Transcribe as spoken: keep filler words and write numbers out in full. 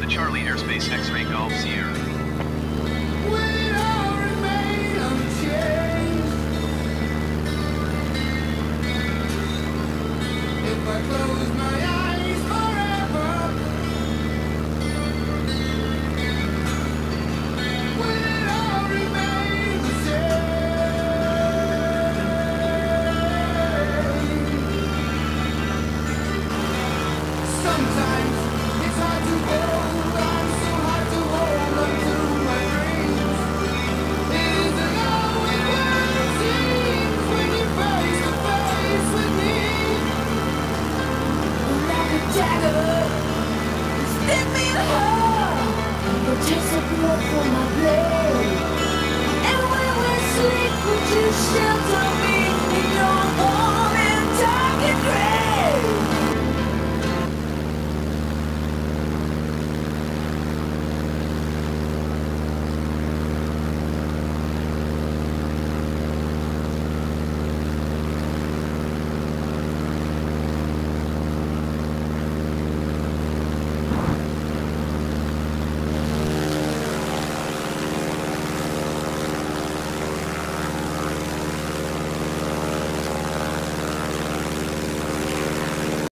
Charlie Airspace X-Ray Golf Sierra. Will all remain unchanged if I close my eyes forever? Will it all remain the same? Sometimes it's hard to hold on, so hard to hold on to my dreams. It isn't always what it seems when you're face to face with me. Like a dagger, stab me in the heart, but just a blood from my blade. And when we sleep, would you shelter me?